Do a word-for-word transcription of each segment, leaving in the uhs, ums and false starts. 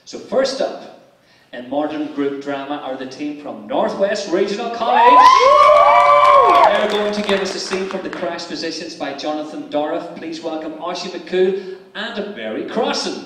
So first up, in modern group drama are the team from Northwest Regional College. They're going to give us a scene from The Crash Positions by Jonathan Dorff. Please welcome Oisin McCool and Mary Crossan.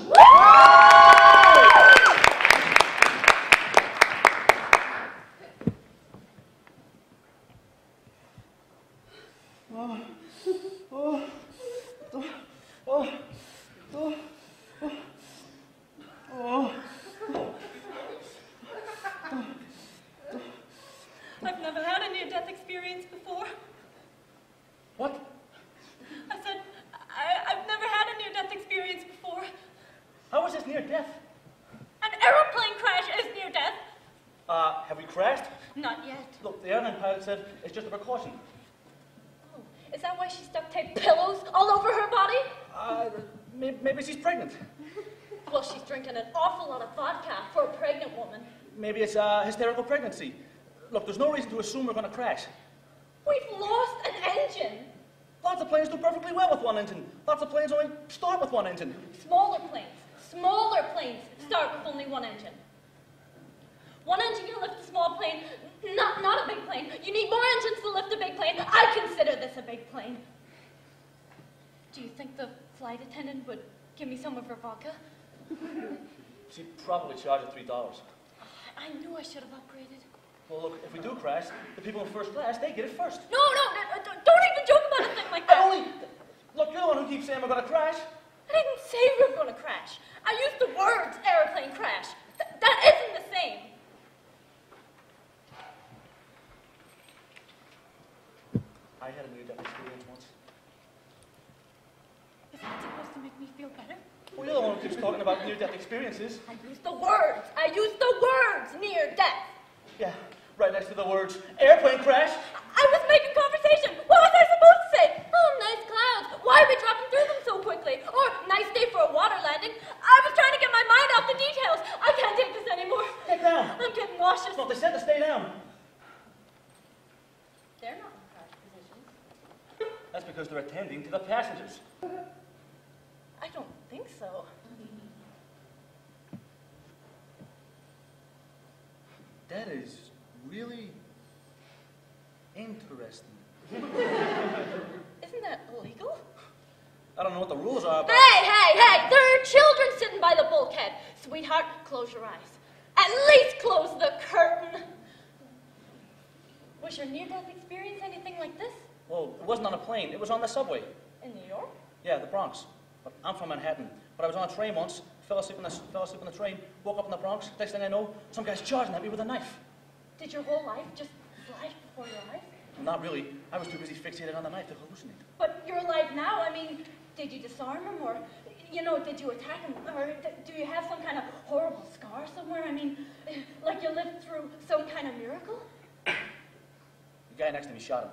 I've never had a near-death experience before. What? I said, I, I've never had a near-death experience before. How is this near death? An aeroplane crash is near-death. Uh, have we crashed? Not yet. Look, the airline pilot said it's just a precaution. Oh, is that why she's duct taped pillows all over her body? Uh, maybe, maybe she's pregnant. Well, she's drinking an awful lot of vodka for a pregnant woman. Maybe it's a hysterical pregnancy. Look, there's no reason to assume we're going to crash. We've lost an engine. Lots of planes do perfectly well with one engine. Lots of planes only start with one engine. Smaller planes, smaller planes start with only one engine. One engine can lift a small plane, not, not a big plane. You need more engines to lift a big plane. I consider this a big plane. Do you think the flight attendant would give me some of her vodka? She'd probably charge you three dollars. I knew I should have upgraded. Well, look, if we do crash, the people in first class, they get it first. No, no, no, don't, don't even joke about a thing like that. I only... Look, you're the one who keeps saying we're going to crash. I didn't say we were going to crash. I used the words airplane crash. Th that isn't the same. I had a near-death experience once. Is that supposed to make me feel better? Well, you're the one who keeps talking about near-death experiences. I used the words. I used the words near death. Yeah, right next to the words airplane crash. I was making conversation. What was I supposed to say? Oh, nice clouds. Why are we dropping through them so quickly? Or nice day for a water landing. I was trying to get my mind off the details. I can't take this anymore. Get down. I'm getting nauseous. No, they said to stay down. They're not in crash positions. That's because they're attending to the passengers. I don't think so. That is really interesting. Isn't that illegal? I don't know what the rules are, but... Hey, hey, hey! There are children sitting by the bulkhead. Sweetheart, close your eyes. At least close the curtain. Was your near-death experience anything like this? Well, it wasn't on a plane. It was on the subway. In New York? Yeah, the Bronx. But I'm from Manhattan. But I was on a train once, fell asleep on the, fell asleep on the train, woke up in the Bronx. Next thing I know, some guy's charging at me with a knife. Did your whole life just flash before your eyes? Not really. I was too busy fixated on the knife to hallucinate. But you're alive now. I mean, did you disarm him, or, you know, did you attack him? Or do you have some kind of horrible scar somewhere? I mean, like you lived through some kind of miracle? The guy next to me shot him.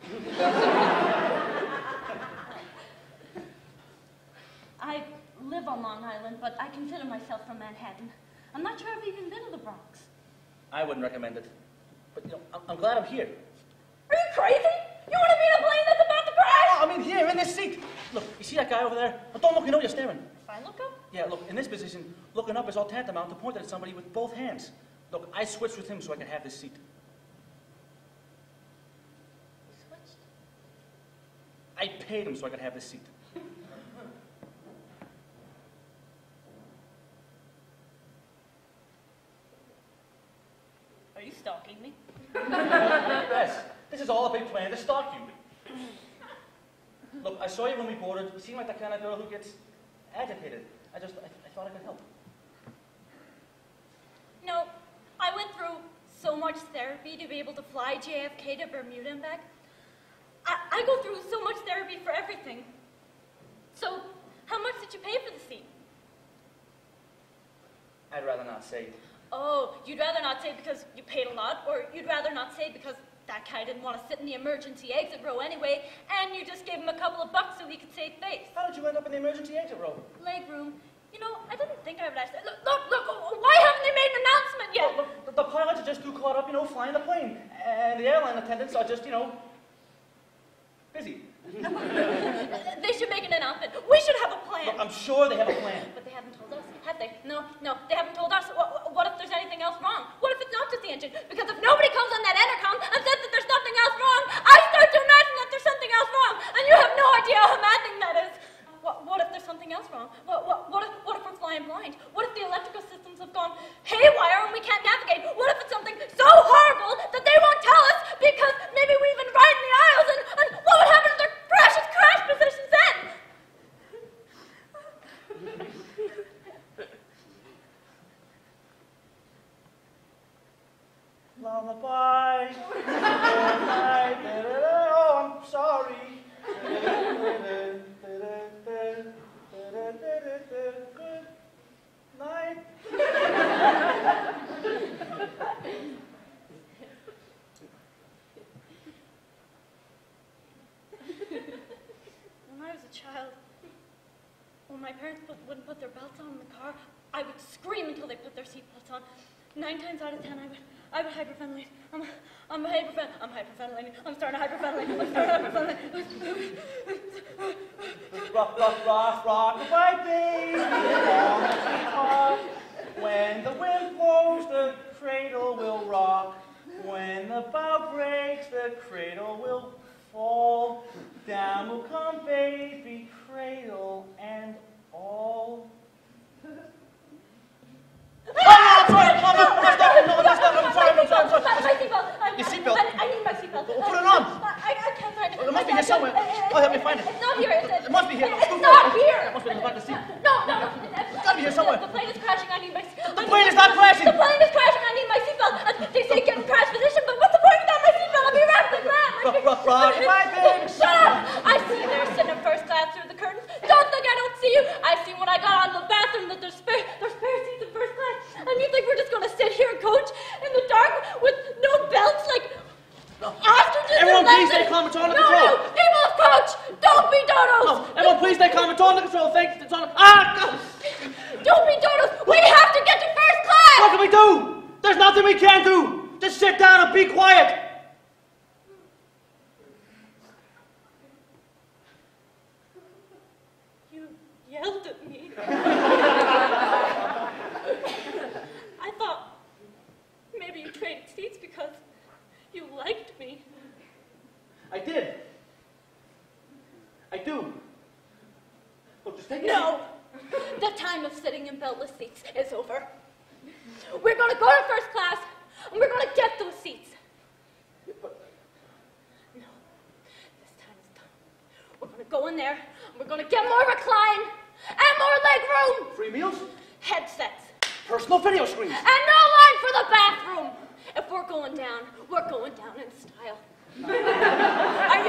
I live on Long Island, but I consider myself from Manhattan. I'm not sure I've even been to the Bronx. I wouldn't recommend it. But, you know, I'm, I'm glad I'm here. Are you crazy? You want to be in a plane that's about to crash? Oh, I mean, here, in this seat. Look, you see that guy over there? Oh, don't look, you know you're staring. If I look up? Yeah, look, in this position, looking up is all tantamount to pointing at somebody with both hands. Look, I switched with him so I can have this seat. You switched? I paid him so I could have this seat. Are you stalking me? Yes, this is all a big plan to stalk you. Look, I saw you when we boarded. You seem like the kind of girl who gets agitated. I just, I, I thought I could help. You know, I went through so much therapy to be able to fly J F K to Bermuda and back. I, I go through so much therapy for everything. So, how much did you pay for the seat? I'd rather not say. Oh, you'd rather not say because you paid a lot, or you'd rather not say because that guy didn't want to sit in the emergency exit row anyway, and you just gave him a couple of bucks so he could save face. How did you end up in the emergency exit row? Leg room. You know, I didn't think I would ask that. Look, look, look, why haven't they made an announcement yet? Look, look, the, the pilots are just too caught up, you know, flying the plane. And the airline attendants are just, you know, busy. They should make an announcement. We should have a plan. Look, I'm sure they have a plan. But they haven't told us, have they? No, no, they haven't told engine, because if nobody comes on that intercom and says that there's nothing else wrong, I start to imagine that there's something else wrong, and you have no idea how maddening that is. What, what if there's something else wrong? What, what, what, if, what if we're flying blind? What if the electrical systems have gone haywire and we can't navigate? What if it's something so horrible that they won't tell us because maybe we've been riding the aisles, and, and what would happen to their precious crash positions then? Lullaby. Oh, I'm sorry. Good night. When I was a child, when my parents put, wouldn't put their belts on in the car, I would scream until they put their seatbelts on. Nine times out of ten, I would, I would hyperventilate. I'm, I'm hyperven, I'm hyperventilating. I'm starting to hyperventilate. I'm starting to hyperventilate. Rock, rock, rock, rock, goodbye, baby. Rock. When the wind blows, the cradle will rock. When the bow breaks, the cradle will fall. Down will come baby, cradle and all. Oh, I'm sorry, I'm sorry, I'm sorry, no, I'm sorry, I'm sorry, I'm sorry, I'm sorry. My, my seatbelt. I- Your seatbelt? I, I need my seatbelt. Well, put it on. I, I can't find it. Well, it must be I- here somewhere. I- I- Oh, help me find it. It's not here. It's, It must be here. It's Scoot not forward. here. It must be in the back of the seat. No, no, no. It's gotta be here somewhere. The plane is crashing. I need my seatbelt. The plane is not crashing. The plane is crashing. I need my seatbelt. Uh, They say get in crash position, but what's the point without my seatbelt? I'll be wrapped in that. Rock, rock, rock. Bye, babe. Shut up! I see you there sitting in first class through the curtains. Don't think I don't see you. I see when I got out of the bathroom that there's spare, there's spare seats in first class. And you think we're just going to sit here, coach, in the dark with no belts like ostriches? Everyone, in please London? stay calm. It's on the no, control. No, people of coach, don't be dodos. No, everyone, please stay calm. It's on the control. Thanks. It's on. Ah! God. Don't be dodos. We have to get to first class. What can we do? There's nothing we can do. Just sit down and be quiet. You yelled at me. I thought maybe you traded seats because you liked me. I did. I do. Well, just take it. No! The time of sitting in beltless seats is over. We're going to go to first class, and we're going to get those seats. No, this time is done. We're going to go in there, and we're going to get more recline and more leg room. Free meals, Headsets. personal video screens. And no line for the bathroom. If we're going down, we're going down in style. I